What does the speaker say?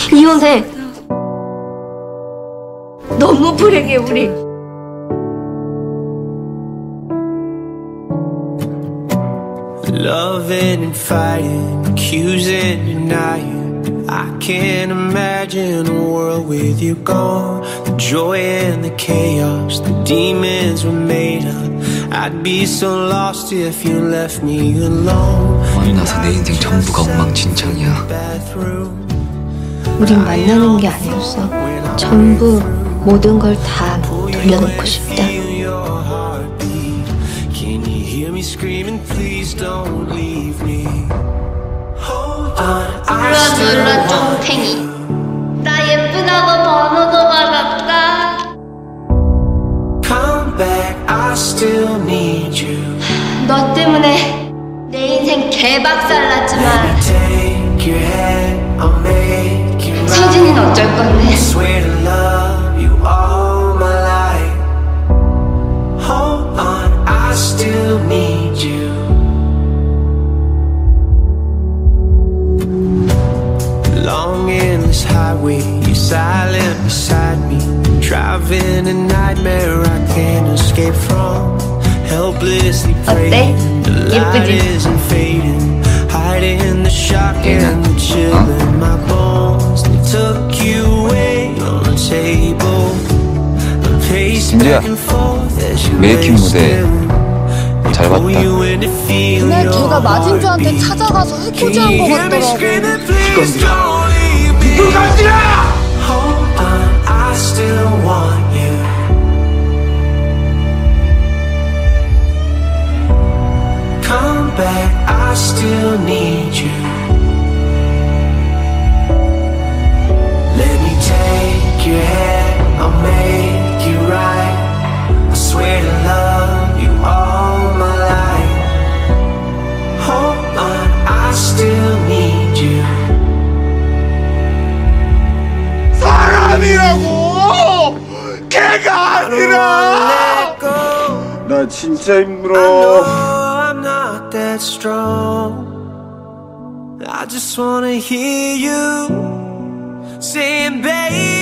이혼해. 너무 불행해 우리. Loving and fighting, accusing, denying. I can't imagine a world with you gone. The joy and the chaos, the demons were made up. I'd be so lost if you left me alone. 만나서 내 인생 전부가 엉망진창이야. 우린 만나는 게 아니었어. 전부 모든 걸 다 돌려놓고 싶다. 눌러 쫑탱이. 나 예쁘다고 번호도 받았다. 너 때문에 내 인생 개박살났지만 서진이는 어쩔 건데? Long endless highway, you're silent beside me. Driving a nightmare I can't escape from. Helplessly praying, the light isn't fading. Hiding the shock and the chill in my bones. They took you away on the table. 진주야, 메이킹 무대 잘 봤다. 그날 걔가 마진주한테 찾아가서 해코지한 거 같더라고. 누가 Come back, I still need you. Let me take your hand, I'll make you right. I swear to love you all my life. Hold on, I still need you. 사람이라고! 걔가 아니라! 나 진짜 힘들어. I'm not that strong. I just wanna hear you saying, baby.